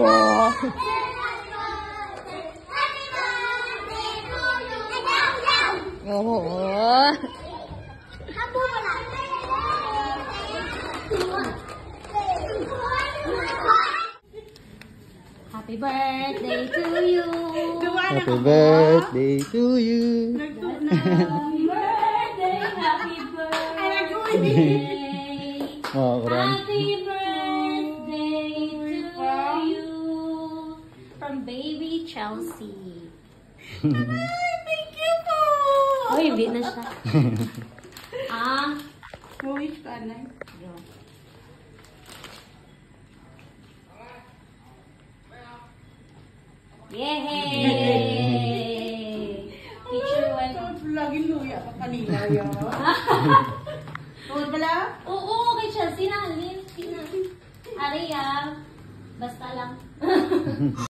Wow. Oh. Happy birthday to you. Happy birthday to you. Happy birthday, happy birthday. Oh, kurang. Happy birthday to you. From baby Chelsea. Thank you po! Oh, hindi na siya. Wish ka na. Yay! Picture one. Laging luya ka kanina yun. Tungod pala? Oo, kay Chelsea na. Aria. Basta lang.